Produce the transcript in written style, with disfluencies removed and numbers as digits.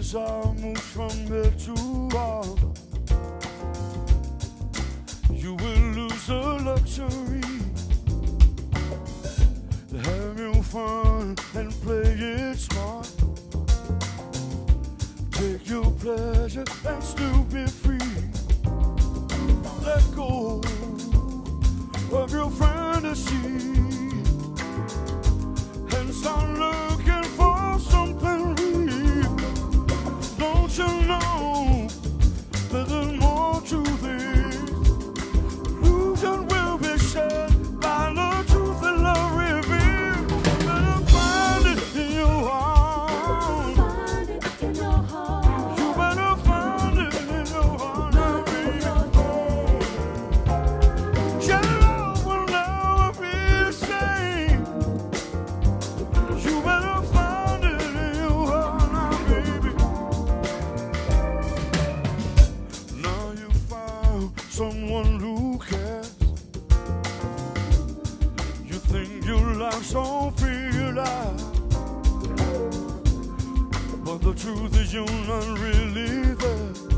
desire moves from bed to heart, you will lose the luxury to have your fun and play it smart. Take your pleasure and still be free. Let go of your fantasy and start looking for something real. Don't you know that there's more to this? Illusion will be shed by the truth that love reveals. Better find it in your heart. You better find it in your heart, baby. Your love will never be the same. You better find it in your heart now, baby. Now you found someone who cares. You think your life's all figured out, but the truth is you're not really there.